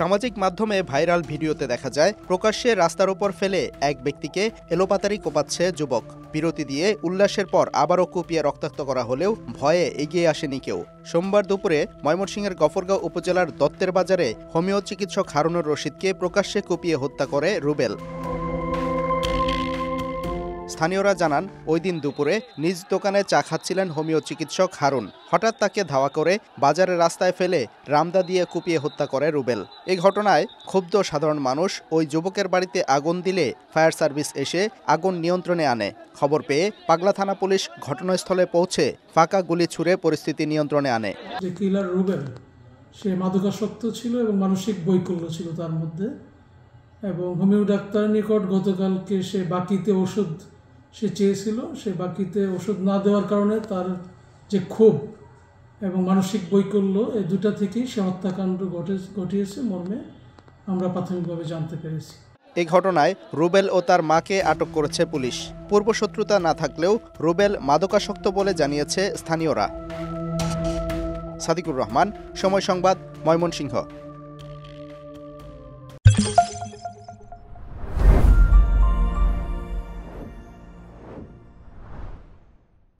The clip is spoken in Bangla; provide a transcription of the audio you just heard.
সামাজিক মাধ্যমে ভাইরাল ভিডিওতে দেখা যায় প্রকাশ্যে রাস্তার উপর ফেলে এক ব্যক্তিকে এলোপাতাড়ি কোপাচ্ছে যুবক। বিরতি দিয়ে উল্লাসের পর আবারও কুপিয়ে রক্তাক্ত করা হলেও ভয়ে এগিয়ে আসেনি কেউ। সোমবার দুপুরে ময়মনসিংহের গফরগাঁও উপজেলার দত্তের বাজারে হোমিও চিকিৎসক হারুনুর রশিদকে প্রকাশ্যে কুপিয়ে হত্যা করে রুবেল। স্থানীয়রা জানান, ওই দিন দুপুরে নিজ দোকানে চা খাচ্ছিলেন হোমিও চিকিৎসক হারুন। হঠাৎ তাকে ধাওয়া করে বাজারের রাস্তায় ফেলে রামদা দিয়ে কুপিয়ে হত্যা করে রুবেল। এই ঘটনায় ক্ষুব্ধ সাধারণ মানুষ ওই যুবকের বাড়িতে আগুন দিলে ফায়ার সার্ভিস এসে আগুন নিয়ন্ত্রণে আনে। খবর পেয়ে পাগলা থানা পুলিশ ঘটনাস্থলে পৌঁছে ফাঁকা গুলি ছুড়ে পরিস্থিতি নিয়ন্ত্রণে আনে। যে কিলার রুবেল, সে মাদকাসক্ত ছিল এবং মানসিক বৈকল্য ছিল তার মধ্যে, এবং হোমিও ডাক্তারের নিকট গতকালকে সে বাকিতে ওষুধ সে চেয়েছিল। সে বাকিতে ওষুধ না দেওয়ার কারণে তার যে ক্ষোভ এবং মানসিক বৈকল্য, এই দুটা থেকেই সে হত্যাকাণ্ড ঘটিয়েছে মর্মে আমরা প্রাথমিকভাবে জানতে পেরেছি। এই ঘটনায় রুবেল ও তার মাকে আটক করেছে পুলিশ। পূর্বশত্রুতা না থাকলেও রুবেল মাদকাসক্ত বলে জানিয়েছে স্থানীয়রা। সাদিকুর রহমান, সময় সংবাদ, ময়মনসিংহ।